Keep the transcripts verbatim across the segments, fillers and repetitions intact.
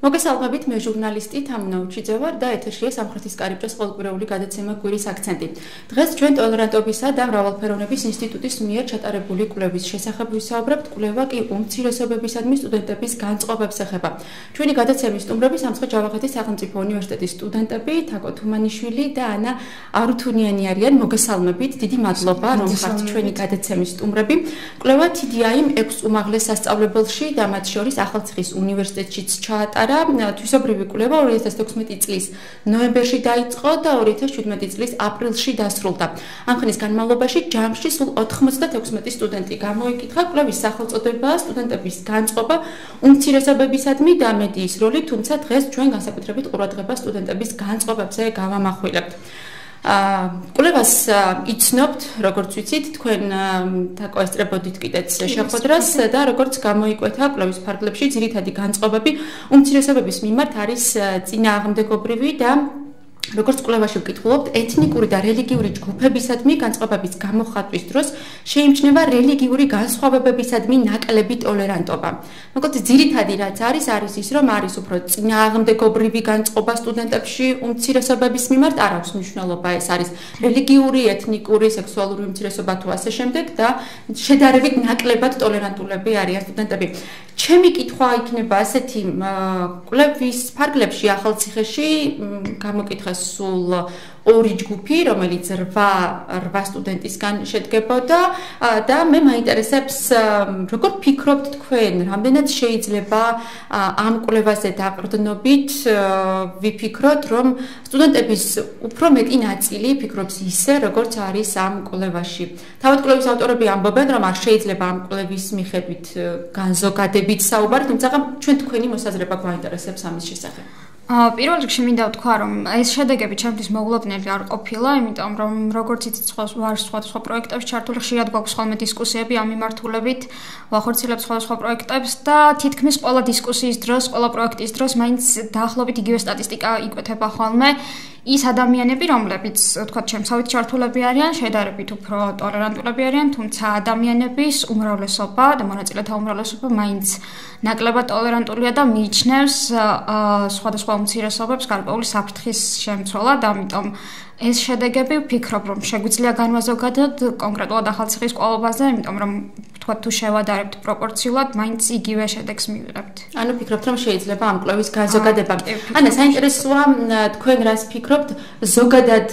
მოგესალმებით, მე ჟურნალისტი თამუნა უჩიძე ვარ და ეთერშია სამხრეთის კარიბჭეს ყოველკვირეული გადაცემა კვირის აქცენტი. დღეს ჩვენ ტოლერანტობისა და მრავალფეროვნების ინსტიტუტის მიერ ჩატარებული კვლევის შესახებ ვისაუბრებთ. კვლევა კი უმცირესობებისადმი სტუდენტების განწყობებს ეხება. ჩვენი გადაცემის სტუმრები სამცხე-ჯავახეთის სახელმწიფო უნივერსიტეტის სტუდენტები თაკო თუმანიშვილი და ანა არუთუნიანი არიან. მოგესალმებით, დიდი მადლობა, რომ ხართ ჩვენი გადაცემის სტუმრები. კვლევა T D I-მ ექვს უმაღლეს სასწავლებელში და მათ შორის ახალციხის უნივერსიტეტშიც ჩაატარა. თვისობრივი კვლევა ორი ათას თექვსმეტი წლის ნოემბერში დაიწყო და ორი ათას შვიდმეტი წლის აპრილში დასრულდა. ამ ხნის განმავლობაში ჯამში სულ ოთხმოცდათექვსმეტი სტუდენტი გამოიკითხა. კვლევის სახელწოდებაა სტუდენტების განწყობა უმცირესობებისადმი და მედიის როლი, თუმცა დღეს ჩვენ განსაკუთრებით ყურადღებას სტუდენტების განწყობებზე გავამახვილებთ. კვლევას იცნობთ, როგორც ვიცით, თქვენ თაკო ესწრებოდით კიდეც შეხვედრას და როგორც გამოიკვეთა კვლევის ფარგლებში ძირითადი განწყობები უმცირესობების მიმართ არის წინააღმდეგობრივი და როგორც კვლევაში ვკითხულობთ, ეთნიკური და რელიგიური ჯგუფებისადმი განწყობების გამოხატვის დროს შეიმჩნევა რელიგიური განსხვავებებისადმი ნაკლები ტოლერანტობა. მოკლედ ძირითადი რაც არის, არის ის, რომ არის უფრო წინააღმდეგობრივი განწყობა სტუდენტებში უმცირესობების მიმართ, არ აქვს მნიშვნელობა ეს არის რელიგიური, ეთნიკური, სექსუალური უმცირესობა თუ ასე შემდეგ და შედარებით ნაკლებად ტოლერანტულები არიან სტუდენტები. ჩემი კითხვა იქნება ასეთი, კვლევის ფარგლებში ახალციხეში გამოკითხეს სულ ორი ჯგუფი, რომელიც რვა სტუდენტისგან შედგებოდა და მე მაინტერესებს, როგორ ფიქრობთ თქვენ, რამდენად შეიძლება ამ კვლევაზე დაყრდნობით ვიფიქროთ, რომ სტუდენტების უფრო მეტი ნაწილი ფიქრობს ისე, როგორც არის ამ კვლევაში. თავად კვლევის ავტორები ამბობენ, რომ არ შეიძლება ამ კვლევის მიხედვით განზოგადებით საუბარი, თუმცა ჩვენ თქვენი მოსაზრება გვაინტერესებს ამის შესახებ. პირველ რიგში მინდა ვთქვა, რომ ეს შედეგები ჩემთვის მოულოდნელი არ ყოფილა, იმიტომ რომ როგორც იცით, ვარ სხვადასხვა პროექტებში ჩართული, ხშირად გვაქვს ხოლმე დისკუსიები ამ მიმართულებით, ვახორციელებთ სხვადასხვა პროექტებს და თითქმის ყველა დისკუსიის დროს, ყველა პროექტის დროს მაინც დაახლოებით იგივე სტატისტიკა იკვეთება ხოლმე. ის ადამიანები, რომლებიც, ვთქვათ, ჩემსავით ჩართულები არიან, შედარებით უფრო ტოლერანტულები არიან, თუმცა ადამიანების უმრავლესობა და მონაწილეთა უმრავლესობა მაინც ნაკლებად ტოლერანტულია და მიიჩნევს სხვადასხვა უმცირესობებს გარკვეული საფრთხის შემცველად, ამიტომ ეს შედეგები ვფიქრობ, რომ შეგვიძლია განვაზოგადოთ კონკრეტულად ახალციხის კვლევაზე, იმიტომ რომ ვთქვათ, თუ შევადარებთ პროპორციულად, მაინც იგივე შედეგს მივიღებთ. ანუ ფიქრობთ, რომ შეიძლება ამ კვლევის განზოგადება. ანა, საინტერესოა თქვენ რას ფიქრობთ, ზოგადად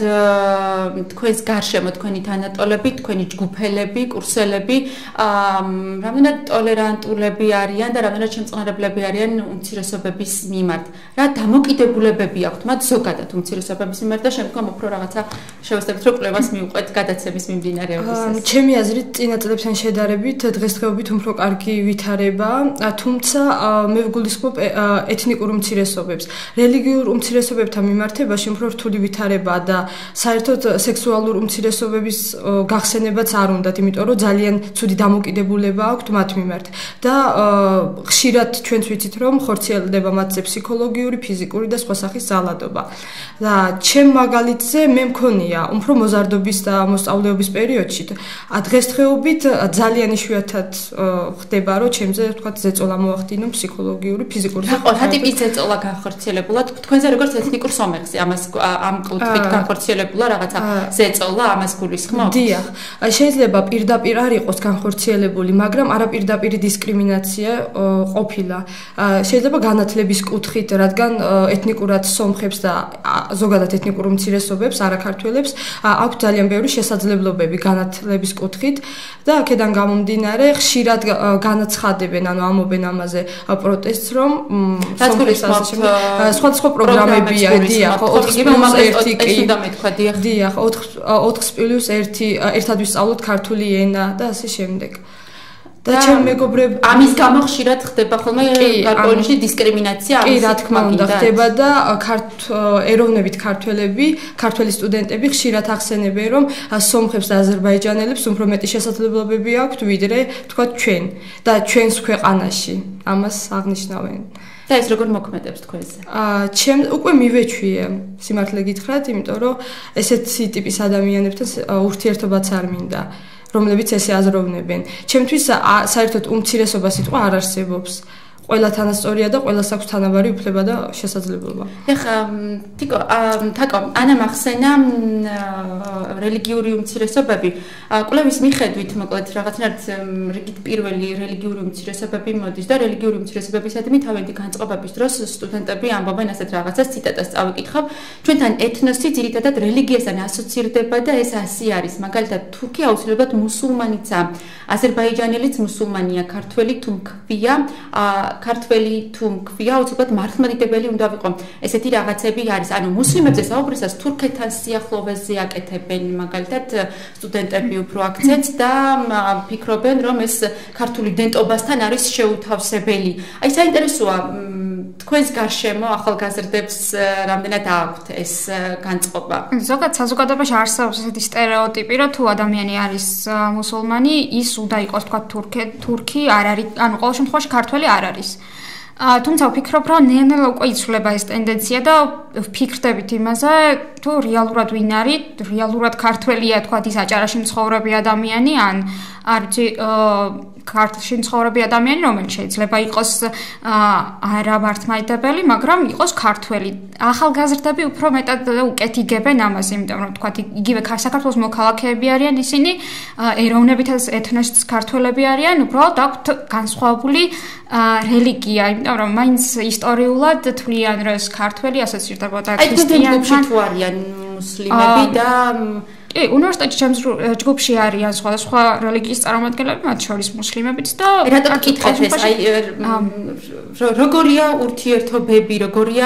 თქვენს გარშემო, თქვენი თანატოლები, თქვენი ჯგუფელები, კურსელები, რამდენად ტოლერანტულები არიან და რამდენად შემწყნარებლები არიან უმცირესობების მიმართ. რა დამოკიდებულებები აქვთ მათ ზოგადად უმცირესობების მიმართ და შემდგომ უფრო რაღაცა შევასწავლეთ, რომ კვლევას მივყვეთ გადაცემის მიმდინარეობისას. ჩემი აზრით, წინა წლებთან შედარებით დღესდღეობით უფრო კარგი ვითარება, თუმცა მე ვგულისხმობ ეთნიკურ უმცირესობებს. რელიგიურ უმცირესობებთან მიმართებაში უფრო რთული ვითარებაა და საერთოდ სექსუალურ უმცირესობების გახსენებაც არ უნდათ, იმიტომ რომ ძალიან ცუდი დამოკიდებულება აქვთ მათ მიმართ. და ხშირად ჩვენც ვიცით, რომ ხორციელდება მათზე ფსიქოლოგიური, ფიზიკური და სხვა სახის ძალადობა. და ჩემ მაგალითზე მე მქონია უფრო მოზარდობის და მოსწავლეობის პერიოდში. დღესდღეობით ძალიან იშვიათად ხდება, რომ ჩემზე ვთქვათ ზეწოლა მოახდინო ფსიქოლოგიური, ფიზიკური და სხვა ტიპის ზეწოლა განხორციელებულა თქვენზე როგორც ეთნიკურ სომეხზე, ამას ამ კუთხით განხორციელებულა რაღაცა ზეწოლა, ამას გულისხმობთ? დიახ, შეიძლება პირდაპირ არ იყოს განხორციელებული, მაგრამ არაპირდაპირი დისკრიმინაცია ყოფილა. შეიძლება განათლების კუთხით, რადგან ეთნიკურად სომხებს და ზოგადად ეთნიკურ უმცირესობებს, არაქართველებს აქვთ ძალიან ბევრი შესაძლებლობები განათლების კუთხით და აქედან გამომდინარე ხშირად განაცხადებენ, ანუ ამობენ ამაზე პროტესტს, რომ სხვადასხვა პროგრამებია, დიახ, ოთხ პლუს ერთი კი. დიახ, ოთხ პლუს ერთი ერთად ვისწავლოთ ქართული ენა და ასე შემდეგ. და ჩემ მეგობრებ ამის გამო ხშირად ხდება ხოლმე გარკვეული დისკრიმინაცია ამის. კი, რა თქმა უნდა, ხდება და ეროვნებით ქართველები, ქართველი სტუდენტები ხშირად ახსენებენ, რომ სომხებს და აზერბაიჯანელებს უფრო მეტი შესაძლებლობები აქვთ, ვიდრე თქვათ ჩვენ და ჩვენს ქვეყანაში. ამას აღნიშნავენ. და ეს როგორ მოქმედებს თქვენზე? აა, ჩემ უკვე მივეჩვიე, სიმართლე გითხრათ, იმიტომ რომ ესეთი ტიპის ადამიანებთან ურთიერთობაც არ მინდა. რომლებიც ესე აზროვნებენ. ჩემთვის საერთოდ უმცირესობა სიტყვა არ არსებობს. ყველა თანასწორია და ყველას აქვს თანაბარი უფლება და შესაძლებლობა. ეხლა თიკო თაკო ანა მახსენა რელიგიური უმცირესობები კვლევის მიხედვით მოკლედ რაღაცნაირად რიგით პირველი რელიგიური უმცირესობები მოდის და რელიგიური უმცირესობებისადმი თავენდი განწყობების დროს სტუდენტები ამბობენ ასეთ რაღაცას ციტატას წავიკითხავ ჩვენთან ეთნოსი ძირითადად რელიგიასთან ასოცირდება და ეს ასე არის მაგალითად თურქი აუცილებლად მუსულმანიცაა აზერბაიჯანელიც მუსულმანია ქართველი თუ მქვია ქართველი თუ მქვია აუცილებლად მართლმადიდებელი უნდა ვიყო ესეთი რაღაცები არის ანუ მუსლიმებზე საუბრისას თურქეთთან სიახლოვეზე აკეთებენ მაგალითად სტუდენტები უფრო აქცენტს და ფიქრობენ რომ ეს ქართული დენტობასთან არის შეუთავსებელი აი საინტერესოა თქვენს გარშემო ახალგაზრდებს რამდენად აქვთ ეს განწყობა ზოგადად საზოგადოებაში არსებობს ესეთი სტერეოტიპი რომ თუ ადამიანი არის მუსულმანი ის უნდა იყოს თქვა თურქი თურქი არ არის ანუ ყოველ შემთხვევაში ქართველი არ არის თუმცა ვფიქრობ რომ ნელ-ნელა უკვე იცვლება ეს ტენდენცია და ვფიქრდებით იმაზე თუ რეალურად ვინ არის რეალურად ქართველია თქვა ის აჭარაში მცხოვრები ადამიანი ან არ ვიცი ქართლში მცხოვრები ადამიანი რომელიც შეიძლება იყოს არა მართლმადიდებელი მაგრამ იყოს ქართველი ახალგაზრდები უფრო მეტად უკეთ იგებენ ამას იმიტომ რომ თქვა იგივე საქართველოს მოქალაქეები არიან ისინი ეროვნებითაც ეთნოსიც ქართველები არიან უბრალოდ აქვთ განსხვავებული რელიგია იმიტომ რომ მაინც ისტორიულად თვლიან რომ ეს ქართველი ასოცირდებოდა ქრისტიანთან თუ არიან მუსლიმები და კი, უნივერსიტეტში ჩემს ჯგუფში არიან სხვადასხვა რელიგიის წარმომადგენლები, მათ შორის მუსლიმებიც და რატომ გკითხეთ ეს აი როგორია ურთიერთობები, როგორია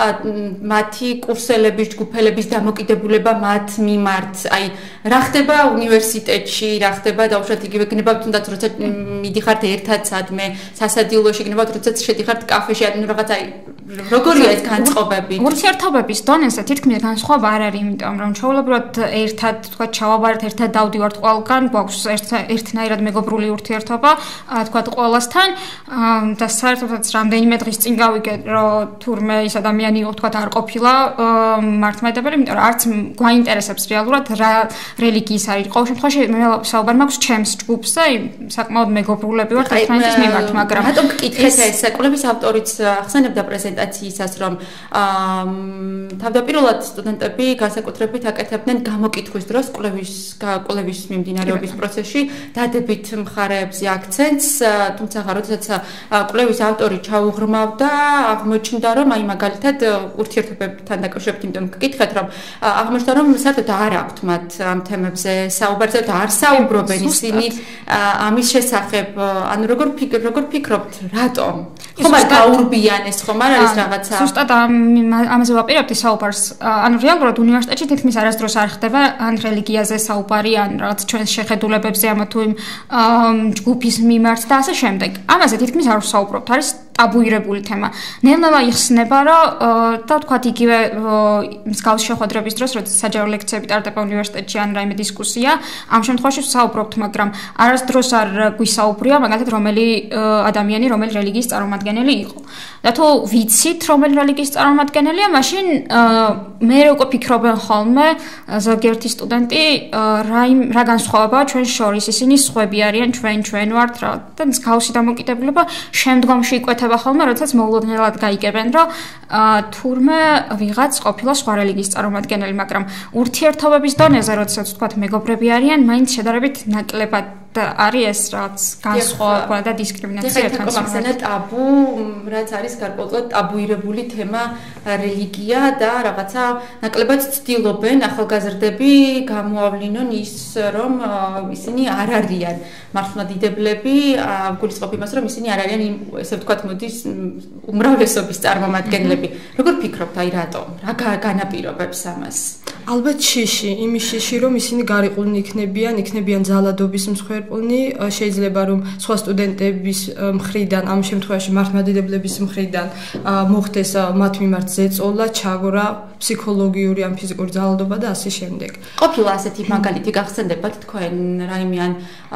მათი კურსელების, ჯგუფელების დამოკიდებულება მათ მიმართ, აი რა ხდება უნივერსიტეტში, რა ხდება დაუშვათ იგივე გნებავთ თუნდაც როცა მიდიხართ ერთად სადმე, სასადილოში გნებავთ როცა შედიხართ კაფეში, ანუ რაღაც აი როგორია ეს განწყობები? ურთიერთობების დონეზე თითქმის განსხვავება არ არის, იმიტომ რომ ჩვეულებრივად ერთად თქვა ჩავაბარეთ ერთად დავდივართ ყველგან გვაქვს ერთნაირად მეგობრული ურთიერთობა თქვა ყველასთან და საერთოდაც რამდენიმე დღის წინ გავიგე რომ თურმე ის ადამიანი თქვა არ ყოფილა მართლმადიდებელი იმიტომ რომ არც გვაინტერესებს რეალურად რა რელიგიის არის ყოველ შემთხვევაში მე საუბარი მაქვს ჩემს ჯგუფზე საკმაოდ მეგობრულები ვართ ერთმანეთის მიმართ მაგრამ რატომ გკითხეთ ეს კვლევის ავტორიც ახსენებდა პრეზენტაციისას რომ თავდაპირველად სტუდენტები განსაკუთრებით აკეთებდნენ გამოკითხვის დროს კვლევის კვლევის მიმდინარეობის პროცესში დადებით მხარეებზე აქცენტს თუმცა როდესაც კვლევის ავტორი ჩაუღრმავდა აღმოჩნდა რომ აი მაგალითად ურთიერთობებთან დაკავშირებით იმიტომ გკითხეთ რომ აღმოჩნდა რომ საერთოდ არ აქვთ მათ ამ თემებზე საუბარზე და არ საუბრობენ ისინი ამის შესახებ ანუ როგორ როგორ ფიქრობთ რატომ ხომ არ გაურბიან ეს ხომ არ არის რაღაცა ზუსტად ამაზე ვაპირებდი საუბარს ანუ რეალურად უნივერსიტეტში თითქმის არასდროს არ ხდება ან რელიგიაზე საუბარი ან რაღაც ჩვენს შეხედულებებზე ამა თუ იმ ჯგუფის მიმართ და ასე შემდეგ. ამაზე თითქმის არ ვსაუბრობთ, არის ტაბუირებული თემა. ნელ-ნელა იხსნება, რომ და თქვათ იგივე მსგავს შეხვედრების დროს, როცა საჯარო ლექციები ტარდება უნივერსიტეტში ან რაიმე დისკუსია, ამ შემთხვევაში ვსაუბრობთ, მაგრამ არასდროს არ გვისაუბრია, მაგალითად, რომელი ადამიანი, რომელი რელიგიის წარმომადგენელი იყო. და თუ ვიცით, რომელი რელიგიის წარმომადგენელია, მაშინ მე უკვე ფიქრობენ ხოლმე ზოგიერთი სტუდენტი რა რა განსხვავებაა ჩვენ შორის, ისინი სხვები არიან, ჩვენ ჩვენ ვართ რა და მსგავსი დამოკიდებულება შემდგომში იკვეთება ხოლმე, როდესაც მოულოდნელად გაიგებენ, რომ თურმე ვიღაც ყოფილა სხვა რელიგიის წარმომადგენელი, მაგრამ ურთიერთობების დონეზე, როდესაც თქვათ მეგობრები არიან, მაინც შედარებით ნაკლებად არის ეს რაც განსხვავება და დისკრიმინაცია ერთად მოახსენა ტაბუ, რაც არის გარკვეულად ტაბუირებული თემა რელიგია და რაღაცა ნაკლებად ცდილობენ ახალგაზრდები გამოავლინონ ის რომ ისინი არ არიან მართლმადიდებლები, გულისხმობ იმას რომ ისინი არ არიან ესე ვთქვათ მოდის უმრავლესობის წარმომადგენლები. როგორ ფიქრობთ აი რატომ? რა განაპირობებს ამას? ალბათ შიში, იმის შიში რომ ისინი გარიყულნი იქნებიან, იქნებიან ძალადობის მსხვერპლნი, შეიძლება რომ სხვა სტუდენტების მხრიდან, ამ შემთხვევაში მართლმადიდებლების მხრიდან მოხდეს მათ მიმართ ზეწოლა, ჩაგვრა, ფსიქოლოგიური ან ფიზიკური ძალადობა და ასე შემდეგ. ყოფილა ასეთი მაგალითი გახსენდებათ თქვენ რაიმე ან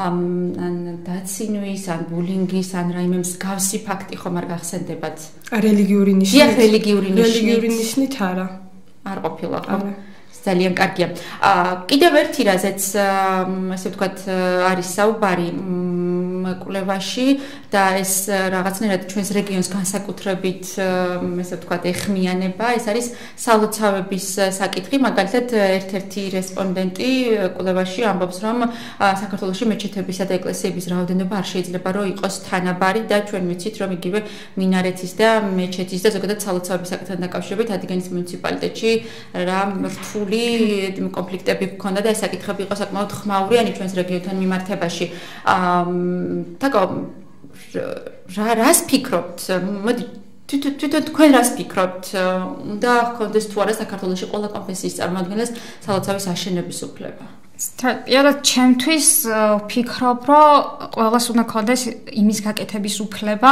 ან დაცინვის, ან ბულინგის, ან რაიმე მსგავსი ფაქტი ხომ არ გახსენდებათ? რელიგიური ნიშნით? დიახ, რელიგიური ნიშნით. რელიგიური ნიშნით არა. არ ყოფილა ხო? ძალიან კარგია. კიდევ ერთი რაზეც ასე ვთქვათ არის საუბარი კვლევაში და ეს რაღაცნაირად ჩვენს რეგიონს განსაკუთრებით ესე ვთქვათ ეხმიანება, ეს არის სალოცავების საკითხი, მაგალითად ერთ-ერთი რესპონდენტი კვლევაში ამბობს, რომ საქართველოში მეჩეთებისა და ეკლესიების რაოდენობა არ შეიძლება რომ იყოს თანაბარი და ჩვენ ვიცით, რომ იგივე მინარეთის და მეჩეთის და ზოგადად სალოცავების საკითხთან დაკავშირებით ადიგენის მუნიციპალიტეტში რა რთული კონფლიქტები ჰქონდა და ეს საკითხები იყო საკმაოდ ხმაურიანი ჩვენს რეგიონთან მიმართებაში. თაკო რა რას ფიქრობთ? მოდი თვითონ თქვენ რას ფიქრობთ? უნდა ჰქონდეს თუ არა საქართველოში ყველა კონფესიის წარმომადგენელს სალოცავის აშენების უფლება? Პირადად ჩემთვის ვფიქრობ, რომ ყველას უნდა ქონდეს იმის გაკეთების უფლება,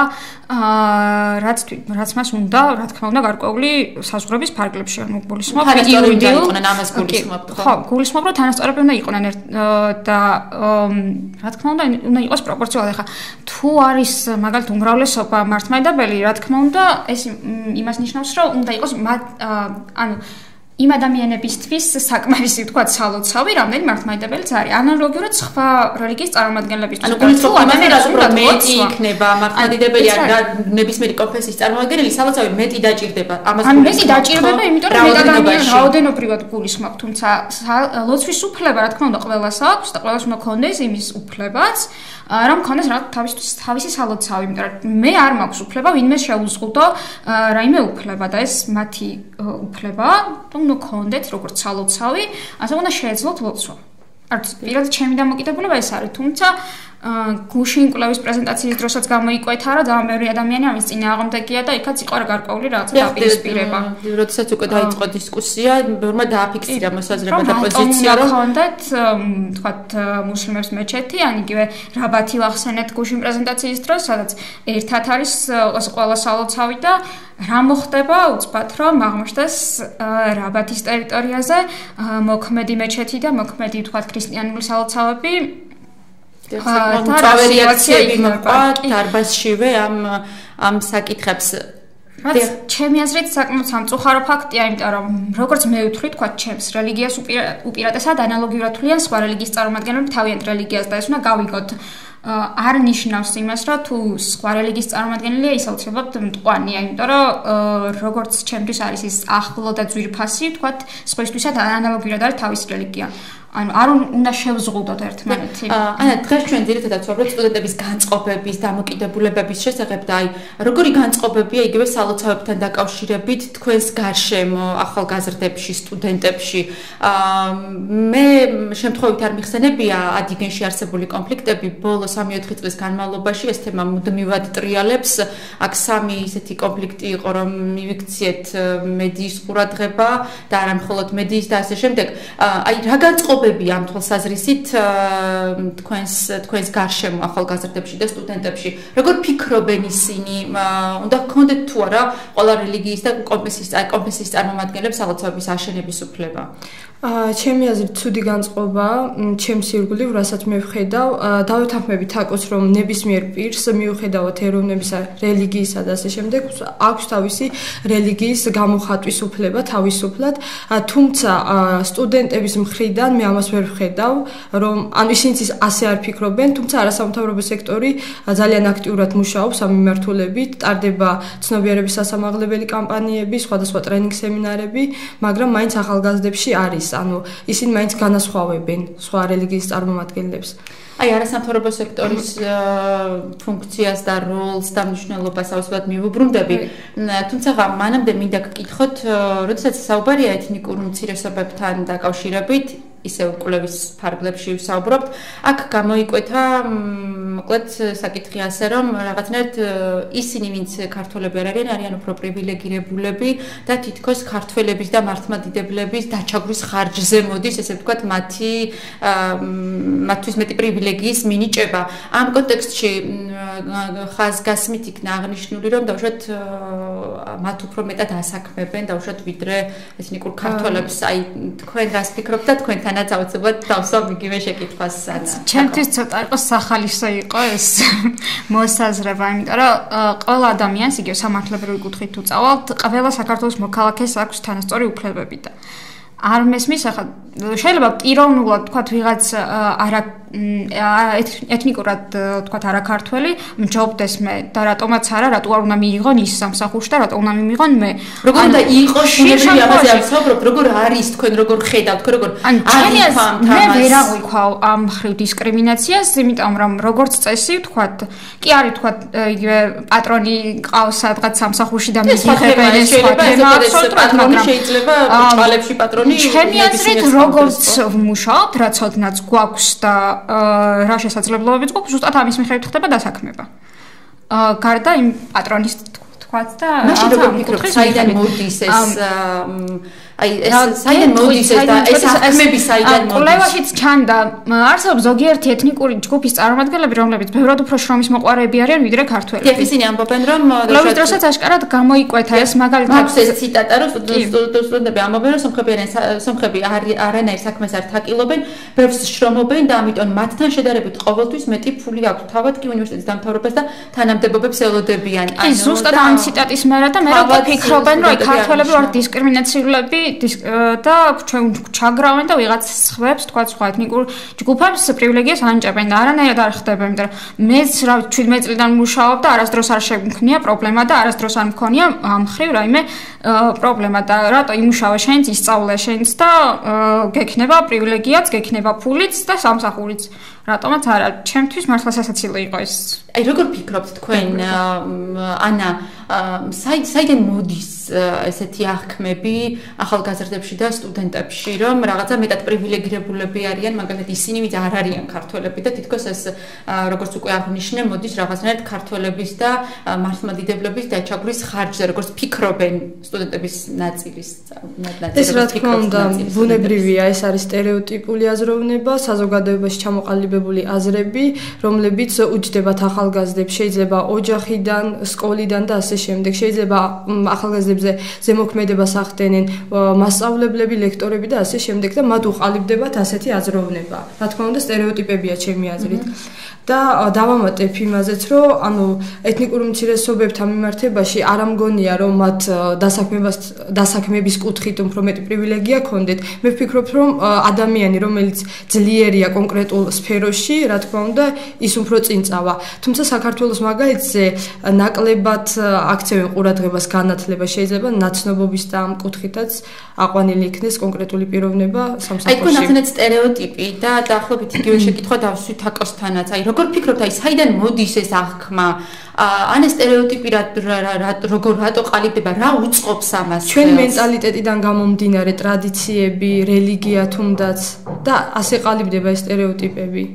რაც რაც მას უნდა, რა თქმა უნდა, გარკვეული საზღვრების ფარგლებში, ანუ გულისხმობ იურიდიულ ამას გულისხმობთ, ხო? ხო, გულისხმობ, რომ თანასწორები უნდა იყვნენ და რა თქმა უნდა, უნდა იყოს პროპორციულად. ახლა თუ არის მაგალითად უმრავლესობა მართლმადიდებელი, რა თქმა უნდა, ეს იმას ნიშნავს, რომ უნდა იყოს ანუ იმ ადამიანებისთვის საკმარისი ვთქვათ სალოცავი, რამდენი მართლმადიდებელიც არის. ანალოგიურად სხვა რელიგიის წარმომადგენლებისთვის. ანუ გულისხმობ ამას, რომ მეტი იქნება მართლმადიდებელი და ნებისმიერი კონფესიის წარმომადგენელი, სალოცავი მეტი დაჭირდება. ამას ანუ მეტი დაჭირდება, იმიტომ რომ მეტ ადამიანს რაოდენობრივად გულისხმობ, თუმცა ლოცვის უფლება, რა თქმა უნდა, ყველას აქვს და ყველას უნდა ქონდეს იმის უფლებაც, რომ ქონდეს რა თავისთვის თავისი სალოცავი, იმიტომ რომ მე არ მაქვს უფლება, ვინმე შეუზღუდო რაიმე უფლება და ეს მათი უფლებაა. უნდა ქონდეთ როგორც სალოცავი, ასე უნდა შეეძლოთ ლოცვა. არც პირადად ჩემი დამოკიდებულება ეს არის, თუმცა გუშინ კვლევის პრეზენტაციის დროსაც გამოიკვეთა, რომ ძალიან ბევრი ადამიანი ამის წინააღმდეგია და იქაც იყო რა გარკვეული რაღაცა დაპირისპირება. როდესაც უკვე დაიწყო დისკუსია, ბევრმა დააფიქსირა მოსაზრება და პოზიცია, რომ ქონდეთ, თქვათ, მუსლიმებს მეჩეთი, ან იგივე რაბათი ვახსენეთ გუშინ პრეზენტაციის დროს, სადაც ერთად არის ყველა სალოცავი და რა მოხდება უცბად რომ აღმოჩნდეს რაბათის ტერიტორიაზე მოქმედი მეჩეთი და მოქმედი თქვათ ქრისტიანული სალოცავები და რეაქციები მოყვა დარბაზშივე ამ ამ საკითხებს. რაც ჩემი აზრით საკმაოდ სამწუხარო ფაქტია, იმიტომ რომ როგორც მე ვთვლი, თქვათ, ჩემს რელიგიას უპირატესად ანალოგიურად თვლიან სხვა რელიგიის წარმომადგენლები თავიანთ რელიგიას და ეს უნდა გავიგოთ. არ ნიშნავს იმას, რომ თუ სხვა რელიგიის წარმომადგენელია, ის აუცილებლად მტყვანია, იმიტომ რომ როგორც ჩემთვის არის ის ახლო და ძვირფასი, თქვათ, სხვისთვისაც ანალოგიურად არის თავისი რელიგია. ანუ არ უნდა შევზღუდოთ ერთმანეთი. ანა დღეს ჩვენ ძირითადად ვსაუბრობთ სტუდენტების განწყობების, დამოკიდებულებების შესახებ და აი როგორი განწყობებია იგივე სალოცავებთან დაკავშირებით თქვენს გარშემო ახალგაზრდებში, სტუდენტებში. მე შემთხვევით არ მიხსენებია ადიგენში არსებული კონფლიქტები ბოლო სამი-ოთხი წლის განმავლობაში ეს თემა მუდმივად ტრიალებს. აქ სამი ისეთი კონფლიქტი იყო, რომ მივიქციეთ მედიის ყურადღება და არა მხოლოდ მედიის და ასე შემდეგ. აი რა განწყობ ამ თვალსაზრისით თქვენს თქვენს გარშემო ახალგაზრდებში და სტუდენტებში როგორ ფიქრობენ ისინი უნდა გქონდეთ თუ არა ყველა რელიგიის და კონფესიის კონფესიის წარმომადგენლებს სალოცავების აშენების უფლება? ჩემი აზრით ცუდი განწყობა ჩემს ირგვლივ, რასაც მე ვხედავ, დავეთანხმებით თაკოს, რომ ნებისმიერ პირს მიუხედავად ეროვნებისა, რელიგიისა და ასე შემდეგ აქვს თავისი რელიგიის გამოხატვის უფლება თავისუფლად, თუმცა სტუდენტების მხრიდან მე ამას ვერ ვხედავ, რომ ანუ ისინიც ასე არ ფიქრობენ, თუმცა არასამთავრობო სექტორი ძალიან აქტიურად მუშაობს ამ მიმართულებით, ტარდება ცნობიერების სასამაღლებელი კამპანიები, სხვადასხვა ტრენინგ სემინარები, მაგრამ მაინც ახალგაზრდებში არის ანუ ისინი მაინც განასხვავებენ სხვა რელიგიის წარმომადგენლებს. აი არასამთავრობო სექტორის ფუნქციას და როლს და მნიშვნელობას აუცილებლად მივუბრუნდები. თუმცა მანამდე მინდა გკითხოთ, როდესაც საუბარია ეთნიკურ უმცირესობებთან დაკავშირებით, ისევ კვლევის ფარგლებში ვსაუბრობთ, აქ გამოიკვეთა მოკლედ საკითხი ასე, რომ რაღაცნაირად ისინი, ვინც ქართველები არ არიან, არიან უფრო პრივილეგირებულები და თითქოს ქართველების და მართლმადიდებლების დაჩაგვის ხარჯზე მოდის, ესე ვთქვათ, მათი მათთვის მეტი პრივილეგიის მინიჭება. ამ კონტექსტში ხაზგასმით იქნა აღნიშნული, რომ დაუშვათ მათ უფრო მეტად ასაქმებენ, დაუშვათ ვიდრე ეთნიკურ ქართველებს. აი თქვენ რას ფიქრობთ და თქვენთან თანაც აუცილებლად დავსვამ იგივე შეკითხვასაც. ჩემთვის ცოტა იყო სახალისო იყო ეს მოსაზრება, იმიტომ რომ ყველა ადამიანს იგივე სამართლებრივი კუთხით თუ წავალთ, ყველა საქართველოს მოქალაქეს აქვს თანასწორი უფლებები და არ მესმის ახლა შეიძლება პიროვნულად თქვათ ვიღაც არა ეთნიკურად თქვა არაქართველი მჯობდეს მე და რატომაც არა რატო არ უნდა მიიღონ ის სამსახურში და რატო უნდა მიიღონ მე როგორ უნდა იყოს შეგები ამაზე ავსაუბრობთ როგორ არის თქვენ როგორ ხედავთ თქვენ როგორ არის მე ვერ აღვიქვა ამ ხრივ დისკრიმინაციას იმიტომ რომ როგორც წესი თქვათ კი არის თქვათ იგივე პატრონი ყავს სადღაც სამსახურში და მიიღებენ ეს სხვა თემა აბსოლუტურად მაგრამ შეიძლება ჭალებში პატრონი ჩემი აზრით როგორც ვმუშაობთ რაც ოდნაც გვაქვს და რა შესაძლებლობებიც გვაქვს ზუსტად ამის მიხედვით ხდება დასაქმება გარდა იმ პატრონის თქვათ და მაშინ როგორ ვფიქრობ საიდან მოდის ეს აი ეს საიდან მოდის ეს და ეს საქმეები საიდან მოდის კვლევაშიც ჩანდა არსებობს ზოგიერთი ეთნიკური ჯგუფის წარმომადგენლები რომლებიც ბევრად უფრო შრომის მოყვარეები არიან ვიდრე ქართველები კი ისინი ამბობენ რომ კვლევის დროსაც აქვს გამოიკვეთა ეს მაგალითად აქვს ეს ციტატა რომ სტუდენტები ამბობენ რომ სომხები სომხები არანაირ საქმეს არ თაკილობენ ბევრს შრომობენ და ამიტომ მათთან შედარებით ყოველთვის მეტი ფული აქვს თავად კი უნივერსიტეტის დამთავრებას და თანამდებობებს ელოდებიან აი ზუსტად ამ ციტატის მერე და მე რა ვფიქრობენ რომ ქართველები ვარ დისკრიმინაციულები და ჩვენ ჩაგრავენ და ვიღაც სხვებს თქვა სხვა ეთნიკურ ჯგუფებს პრივილეგიას ანიჭებენ და არანაირად არ ხდება იმიტომ რომ მეც რა ჩვიდმეტ წლიდან მუშაობ და არასდროს არ შემქნია პრობლემა და არასდროს არ მქონია ამ ხრივ რაიმე პრობლემა და რატო იმუშავე შენც ისწავლე შენც და გექნება პრივილეგიაც გექნება ფულიც და სამსახურიც რატომაც არა ჩემთვის მართლა სასაცილო იყო ეს აი როგორ ფიქრობთ თქვენ ანა საიდან მოდის ესეთი აღქმები ახალგაზრდებში და სტუდენტებში რომ რაღაცა მეტად პრივილეგირებულები არიან მაგალითად ისინი ვინც არ არიან ქართველები და თითქოს ეს როგორც უკვე აღნიშნე მოდის რაღაცნაირად ქართველების და მართლმადიდებლების დაჩაგვრის ხარჯზე როგორც ფიქრობენ სტუდენტების ნაწილის ეს რა თქმა უნდა ბუნებრივია ეს არის სტერეოტიპული აზროვნება საზოგადოებაში ჩამოყალიბებული აზრები რომლებიც უჯდებათ ახალგაზრდებს შეიძლება ოჯახიდან სკოლიდან და ასე შემდეგ შეიძლება ახალგაზრდებზე ზემოქმედებას ახდენენ მასწავლებლები, ლექტორები და ასე შემდეგ და მათ უყალიბდებათ ასეთი აზროვნება. რა თქმა უნდა, სტერეოტიპებია ჩემი აზრით. და დავამატებ იმაზეც, რომ ანუ ეთნიკურ უმცირესობებთან მიმართებაში არ ამგონია, რომ მათ დასაქმებას დასაქმების კუთხით უფრო მეტი პრივილეგია ქონდეთ. მე ვფიქრობ, რომ ადამიანი, რომელიც ძლიერია კონკრეტულ სფეროში, რა თქმა უნდა, ის უფრო წინ წავა. თუმცა საქართველოს მაგალითზე ნაკლებად აქცევენ ყურადღებას განათლება, შეიძლება ნაცნობობის და ამ კუთხითაც აყვანილი იქნეს კონკრეტული პიროვნება სამსახურში. აი, თქვენ ახსენეთ სტერეოტიპი და დაახლოებით იგივე შეკითხვა დავსვით აკოსთანაც. აი, როგორ ფიქრობთ, აი, საიდან მოდის ეს აღქმა? ან ეს სტერეოტიპი როგორ რატო ყალიბდება, რა უწყობს ამას? ჩვენი მენტალიტეტიდან გამომდინარე ტრადიციები, რელიგია თუნდაც და ასე ყალიბდება ეს სტერეოტიპები.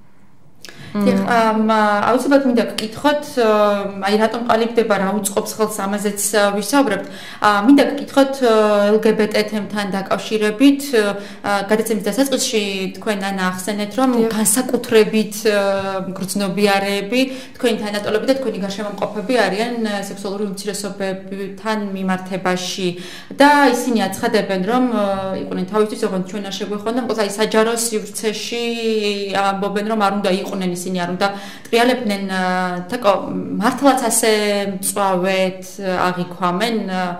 დიახ, აუცილებლად მინდა გკითხოთ, აი რატომ ყალიბდება, რა უწყობს ხელს ამაზეც ვისაუბრებთ. მინდა გკითხოთ ელ გი ბი ტე თემთან დაკავშირებით, გადაცემის დასაწყისში თქვენ ანა ახსენეთ, რომ განსაკუთრებით გრძნობიარეები, თქვენი თანატოლები და თქვენი გარშემოყოფები არიან სექსუალური უმცირესობებთან მიმართებაში და ისინი აცხადებენ, რომ იყვნენ თავისთვის, ოღონდ ჩვენ არ შეგვეხონდა, მოკლედ აი საჯარო სივრცეში ამბობენ, რომ არ უნდა იყვნენ ისინი არ უნდა ტრიალებდნენ თაკო მართლაც ასე მწვავედ აღიქვამენ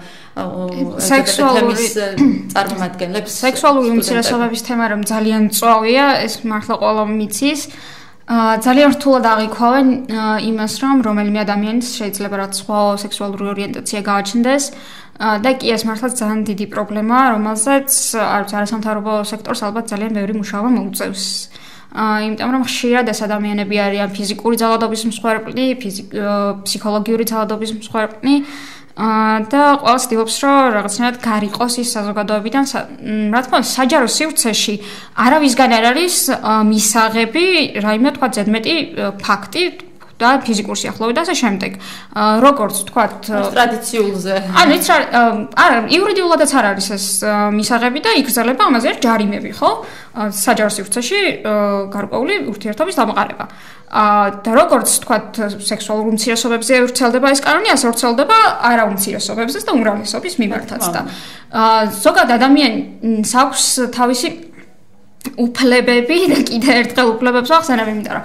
სექსუალური წარმომადგენლებს სექსუალური უმცირესობების თემა რომ ძალიან მწვავეა ეს მართლა ყველა მიცის ძალიან რთულად აღიქვამენ იმას რომ რომელიმე ადამიანის შეიძლება რაც სხვა სექსუალური ორიენტაცია გააჩნდეს და კი ეს მართლაც ძალიან დიდი პრობლემაა რომელზეც არც არასამთავრობო სექტორს ალბათ ძალიან ბევრი მუშაობა მოუწევს იმიტომ რომ ხშირად ეს ადამიანები არიან ფიზიკური ძალადობის მსხვერპლი, ფსიქოლოგიური ძალადობის მსხვერპლი და ყველას ცდილობს რომ რაღაცნაირად გარიყოს ის საზოგადოებიდან, რა თქმა უნდა, საჯარო სივრცეში არავისგან არ არის მისაღები, რაიმე თქვა ზედმეტი ფაქტი და ფიზიკურ სიახლოვე და ასე შემდეგ. როგორც თქვათ ტრადიციულზე. ანუ იცი არა, იურიდიულადაც არ არის ეს მისაღები და იგრძელება ამაზე ჯარიმები, ხო? საჯარო სივრცეში გარკვეული ურთიერთობის დამყარება. და როგორც თქვათ სექსუალურ უმცირესობებზე ვრცელდება ეს კანონი, ასე ვრცელდება არაუმცირესობებზეც და უმრავლესობის მიმართაც და ზოგადად ადამიანს აქვს თავისი უფლებები და კიდე ერთხელ უფლებებს ახსენებ, იმიტომ რომ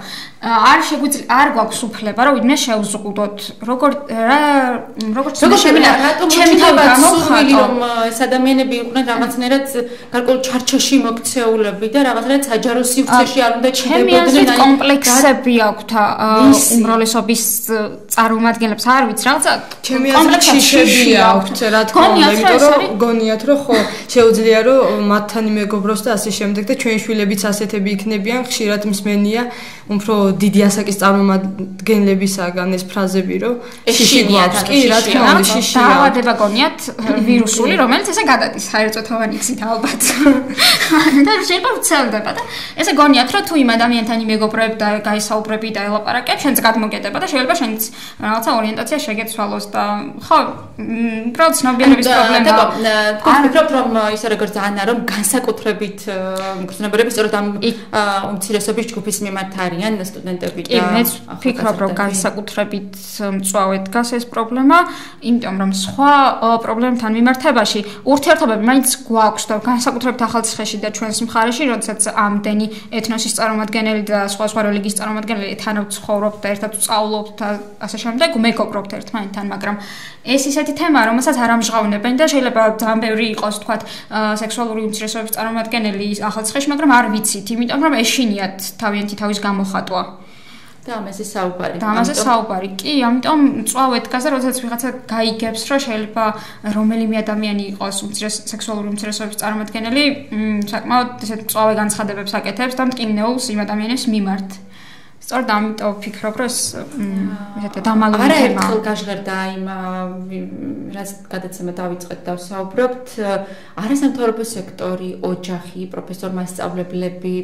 არ შეგვიძლია არ გვაქვს უფლება რომ ვინმე შევზღუდოთ როგორ რა როგორც შემიძლია რატომ მოჩნდება სურვილი რომ ეს ადამიანები იყვნენ რაღაცნაირად გარკვეულ ჩარჩოში მოქცეულები და რაღაცნაირად საჯარო სივრცეში არ უნდა ჩნდებოდნენ აი კომპლექსები აქვთ უმრავლესობის წარმომადგენლებს არ ვიცი რაღაცა კომპლექსები აქვთ რა თქმა უნდა იმიტომ რომ გონიათ რომ ხო შეუძლია რომ მათთან იმეგობროს და ასე შემდეგ და ჩვენი შვილებიც ასეთები იქნებიან ხშირად მსმენია უფრო დიდი ასაკის წარმომადგენლებისაგან ეს ფრაზები რომ შიში გვაქვს კი რა თქმა უნდა შიში დაავადება გონიათ ვირუსული რომელიც ესე გადადის საერთოდ ქსით ალბათ და შეიძლება ვცელდება და ესე გონიათ რომ თუ იმ ადამიანთან იმეგობრებ და გაისაუბრები და ელაპარაკებ შენც გადმოგედება და შეიძლება შენც რაღაცა ორიენტაცია შეგეცვალოს და ხო უბრალოდ ცნობიერების პრობლემა თქვენ ვფიქრობთ რომ ისე როგორც ძალიან რომ განსაკუთრებით მგრძნობიარები სწორედ ამ უმცირესობის ჯგუფის მიმართ არიან სტუდენტები და კი მეც ვფიქრობ რომ განსაკუთრებით მწვავედ დგას ეს პრობლემა იმიტომ რომ სხვა პრობლემთან მიმართებაში ურთიერთობები მაინც გვაქვს და განსაკუთრებით ახალციხეში და ჩვენს მხარეში როდესაც ამდენი ეთნოსის წარმომადგენელი და სხვა სხვა რელიგიის წარმომადგენელი თანავ ცხოვრობთ და ერთად სწავლობთ და ასე შემდეგ მეგობრობთ ერთმანეთთან მაგრამ ეს ისეთი თემაა რომელსაც არ ამჟღავნებენ და შეიძლება ძალიან ბევრი იყოს თქვათ სექსუალური უმცირესობების წარმომადგენელი ახალციხეში მაგრამ არ ვიცით იმიტომ რომ ეშინიათ თავიანთი თავის გამოხატვა და ამაზე საუბარი. და ამაზე საუბარი. კი, ამიტომ მწვავედ დგას და როდესაც ვიღაცა გაიგებს, რომ შეიძლება რომელიმე ადამიანი იყოს უმცირეს სექსუალური უმცირესობების წარმომადგენელი, საკმაოდ ესეთ მწვავე განცხადებებს აკეთებს და მტკივნეულს იმ ადამიანებს მიმართ. სწორედ ამიტომ ვფიქრობ, რომ ეს ესეთი დამალული თემაა. არაერთხელ გაჟღერდა იმ რაც გადაცემა დავიწყეთ და ვსაუბრობთ, არასამთავრობო სექტორი, ოჯახი, პროფესორ მასწავლებლები,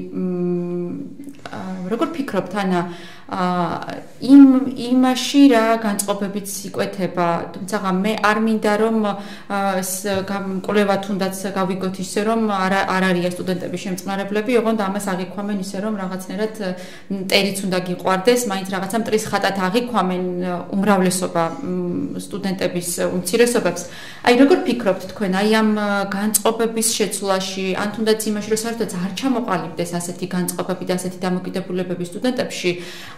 როგორ ფიქრობთ, ანა იმ იმაში რა განწყობებიც იკვეთება, თუმცა მე არ მინდა რომ ეს კვლევა თუნდაც გავიგოთ ისე რომ არ არ არის სტუდენტების შემწყნარებლები, ოღონდ ამას აღიქვამენ ისე რომ რაღაცნაირად მტერიც უნდა გიყვარდეს, მაინც რაღაცა მტრის ხატად აღიქვამენ უმრავლესობა სტუდენტების უმცირესობებს. აი როგორ ფიქრობთ თქვენ აი ამ განწყობების შეცვლაში, ან თუნდაც იმაში რომ საერთოდ არ ჩამოყალიბდეს ასეთი განწყობები და ასეთი დამოკიდებულებები სტუდენტებში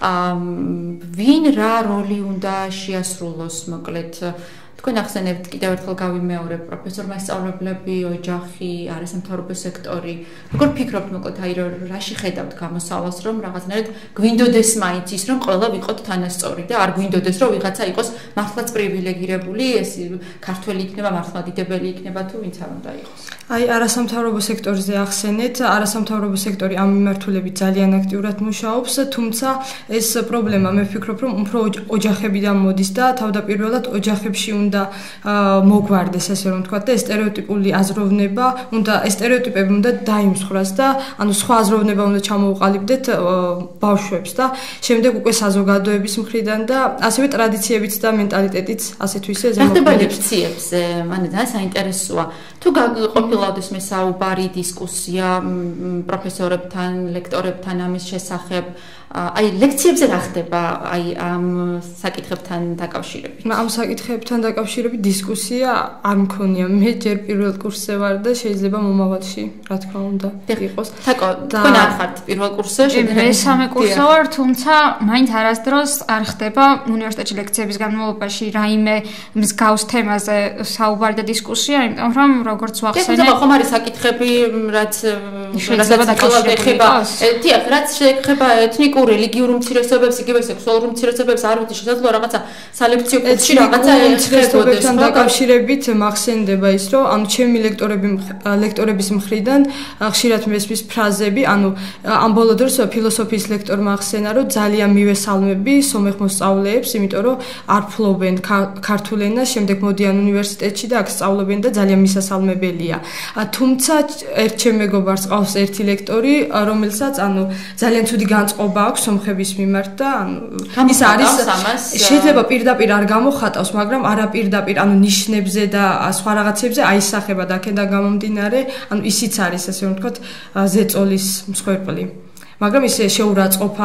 ვინ რა როლი უნდა შეასრულოს მოკლედ თქვენ ახსენებთ კიდევ ერთხელ გავიმეორებ პროფესორ მასწავლებლები, ოჯახი, არასამთავრობო სექტორი. როგორ ფიქრობთ მოკლედ აი რაში ხედავთ გამოსავალს რომ რაღაცნაირად გვინდოდეს მაინც ის რომ ყველა ვიყოთ თანასწორი და არ გვინდოდეს რომ ვიღაცა იყოს მართლაც პრივილეგირებული, ეს ქართველი იქნება, მართლმადიდებელი იქნება თუ ვინც არ უნდა იყოს. აი არასამთავრობო სექტორზე ახსენეთ, არასამთავრობო სექტორი ამ მიმართულებით ძალიან აქტიურად მუშაობს, თუმცა ეს პრობლემა მე ვფიქრობ რომ უფრო ოჯახებიდან მოდის და თავდაპირველად ოჯახებში უნდა მოგვარდეს ესე რომ ვთქვა და სტერეოტიპული აზროვნება უნდა ეს სტერეოტიპები უნდა დაიმსხვრას და ანუ სხვა აზროვნება უნდა ჩამოუყალიბდეთ ბავშვებს და შემდეგ უკვე საზოგადოების მხრიდან და ასევე ტრადიციებიც და მენტალიტეტიც ასე თუ ისე ზემოქმედებს. ხდება ლექციებზე, მანდა ძალიან საინტერესოა. თუ ყოფილა ოდესმე საუბარი, დისკუსია პროფესორებთან, ლექტორებთან ამის შესახებ, აი ლექციებზე რა ხდება აი ამ საკითხებთან დაკავშირებით? ამ საკითხებთან დაკავშირებით დისკუსია არ მქონია. მე ჯერ პირველ კურსზე ვარ და შეიძლება მომავალში, რა თქმა უნდა, იყოს. თაკო, თქვენ არ ხართ პირველ კურსზე, შეიძლება მესამე კურსზე ვარ, თუმცა მაინც არასდროს არ ხდება უნივერსიტეტში ლექციების განმავლობაში რაიმე მსგავს თემაზე საუბარი და დისკუსია, იმიტომ რომ როგორც ვახსენე, ხომ არის საკითხები, რაც შეიძლება დაკავშირება, დიახ, რაც შეეხება ეთნიკურ რელიგიურ უმცირესობებს, იგივე სექსუალურ უმცირესობებს, არ ვიცი, შესაძლოა რაღაცა სალექციო კურსში რაღაცა ეხებოდეს დაკავშირებით მახსენდება ის, რომ ანუ ჩემი ლექტორები ლექტორების მხრიდან ხშირად მესმის ფრაზები, ანუ ამ ბოლო დროს ფილოსოფიის ლექტორმა ახსენა, რომ ძალიან მივესალმები სომეხ მოსწავლეებს, იმიტომ რომ არ ფლობენ ქართულ ენას, შემდეგ მოდიან უნივერსიტეტში და აქ სწავლობენ და ძალიან მისასალმებელია. თუმცა ერთ ჩემ მეგობარს ყავს ერთი ლექტორი, რომელსაც ანუ ძალიან ცუდი განწყობა აქვს სომხების მიმართ და ანუ ის არის შეიძლება პირდაპირ არ გამოხატავს, მაგრამ არა პირდაპირ, ანუ ნიშნებზე და სხვა რაღაცებზე აისახება და აქედან გამომდინარე, ანუ ისიც არის ასე რომ ვთქვათ ზეწოლის მსხვერპლი. მაგრამ ისე შეურაცხყოფა,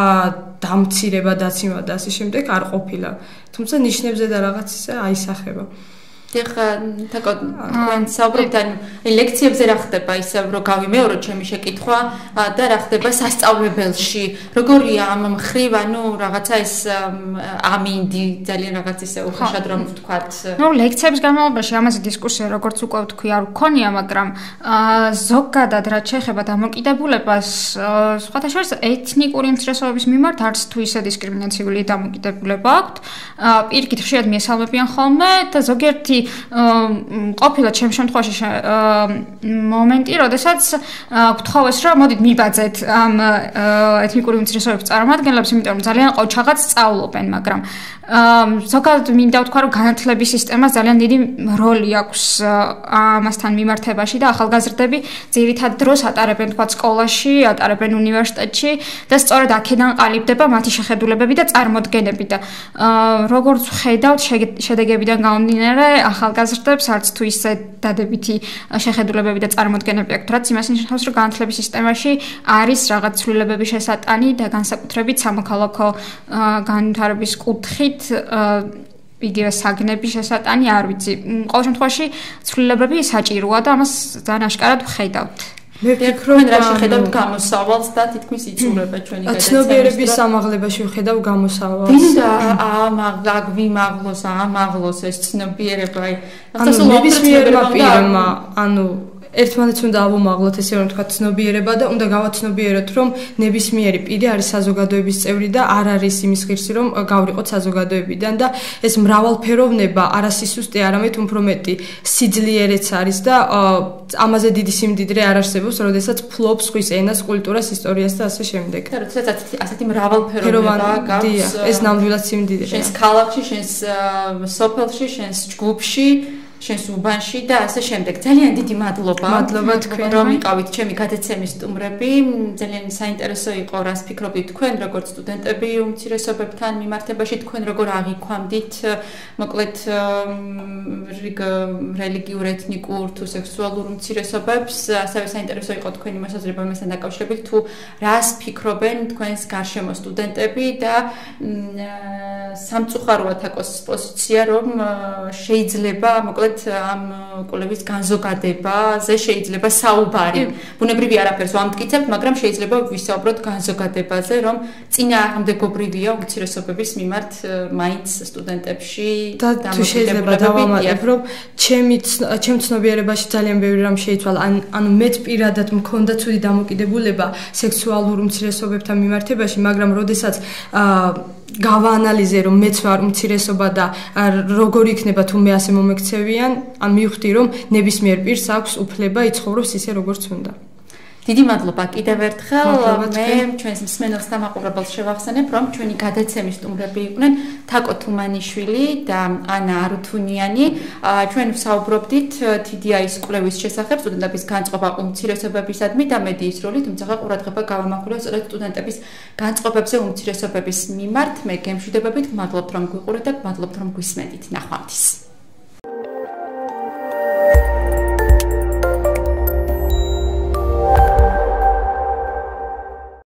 დამცირება, დაცემა და ასე შემდეგ არ ყოფილა. თუმცა ნიშნებზე და რაღაც ისე აისახება. ეხლა თაკო თქვენ საუბრობთ ან ლექციებზე რა ხდება ისე რომ გავიმეოროთ ჩემი შეკითხვა და რა ხდება სასწავლებელში როგორია ამ მხრივ ანუ რაღაცა ეს ამინდი ძალიან რაღაც ისე უხეშად რომ ვთქვათ ნუ ლექციების განმავლობაში ამაზე დისკუსია როგორც უკვე ვთქვი არ გქონია მაგრამ ზოგადად რაც შეეხება დამოკიდებულებას სხვათა შორის ეთნიკური უმცირესობების მიმართ არც თუ ისე დისკრიმინაციული დამოკიდებულება აქვთ პირიქით ხშირად მიესალმებიან ხოლმე და ზოგიერთი ყოფილა ჩემ შემთხვევაში მომენტი, როდესაც გთხოვეს რომ მოდით მიბაძეთ ამ ეთნიკური უმცირესობების წარმომადგენლებს, იმიტომ რომ ძალიან ყოჩაღაც სწავლობენ, მაგრამ ზოგადად მინდა ვთქვა რომ განათლების სისტემას ძალიან დიდი როლი აქვს ამასთან მიმართებაში და ახალგაზრდები ძირითად დროს ატარებენ თქვა სკოლაში, ატარებენ უნივერსიტეტში და სწორედ აქედან ყალიბდება მათი შეხედულებები და წარმოდგენები და როგორც ვხედავთ შედეგებიდან გამომდინარე ახალგაზრდებს არც თუ ისე დადებითი შეხედულებები და წარმოდგენები აქვთ, რაც იმას ნიშნავს, რომ განათლების სისტემაში არის რაღაც ცვლილებების შესატანი და განსაკუთრებით სამოქალაქო განვითარების კუთხით იგივე საგნების შესატანი არ ვიცი. ყოველ შემთხვევაში ცვლილებები საჭიროა და ამას ძალიან აშკარად ვხედავთ. მე ვფიქრობ, რა შეხედავთ გამოსავალს და თითქმის იწურება ჩვენი გადაცემა. ცნობიერების სამაღლებაში ვხედავ გამოსავალს. ვინდა ამაღლა გვიმაღლოს, ამაღლოს ეს ცნობიერება. ანუ ნებისმიერმა პირმა, ანუ ერთმანეთს უნდა ავუმაღლოთ ესე რომ თქვა ცნობიერება და უნდა გავაცნობიეროთ რომ ნებისმიერი პირი არის საზოგადოების წევრი და არ არის იმის ღირსი რომ გავრიყოთ საზოგადოებიდან და ეს მრავალფეროვნება არასისუსტე არამედ უფრო მეტი სიძლიერეც არის და ამაზე დიდი სიმდიდრე არ არსებობს როდესაც ფლობს ხვის ენას, კულტურას, ისტორიას და ასე შემდეგ. და როდესაც ასეთი მრავალფეროვნება გაქვს ეს ნამდვილად სიმდიდრეა. შენს ქალაქში, შენს სოფელში, შენს ჯგუფში შენს უბანში და ასე შემდეგ. ძალიან დიდი მადლობა. მადლობა თქვენ რომ იყავით ჩემი გადაცემის სტუმრები. ძალიან საინტერესო იყო რას ფიქრობთ თქვენ როგორც სტუდენტები უმცირესობებთან მიმართებაში თქვენ როგორ აღიქვამდით მოკლედ რელიგიურ ეთნიკურ თუ სექსუალურ უმცირესობებს. ასევე საინტერესო იყო თქვენი მოსაზრება მასთან დაკავშირებით თუ რას ფიქრობენ თქვენს გარშემო სტუდენტები და სამწუხაროა თაკოს პოზიცია რომ შეიძლება მოკლედ ამ კვლევის განზოგადებაზე შეიძლება საუბარი. ბუნებრივი არაფერს ვამტკიცებთ, მაგრამ შეიძლება ვისაუბროთ განზოგადებაზე, რომ წინააღმდეგობრივია უმცირესობების მიმართ მაინც სტუდენტებში და თუ შეიძლება დავამატებ, რომ ჩემი ჩემ ცნობიერებაში ძალიან ბევრი რამ შეიცვალა. ანუ მეც პირადად მქონდა ცუდი დამოკიდებულება სექსუალურ უმცირესობებთან მიმართებაში, მაგრამ როდესაც გავაანალიზე რომ მეც ვარ უმცირესობა და როგორ იქნება თუ მე ასე მომექცევიან, ან მივხვდი რომ ნებისმიერ პირს აქვს უფლება იცხოვროს ისე როგორც უნდა. დიდი მადლობა კიდევ ერთხელ მე ჩვენს მსმენელს და მაყურებელს შევახსენებ რომ ჩვენი გადაცემის სტუმრები იყვნენ თაკო თუმანიშვილი და ანა არუთუნიანი. ჩვენ ვსაუბრობდით თი დი აის კვლევის შესახებ სტუდენტების განწყობა უმცირესობებისადმი და მედიის როლი, თუმცა ყურადღება გავამახვილეთ სწორედ სტუდენტების განწყობებზე უმცირესობების მიმართ. მე გემშვიდობებით, მადლობთ რომ გვიყურეთ და მადლობთ რომ გვისმენთ. ნახვამდის.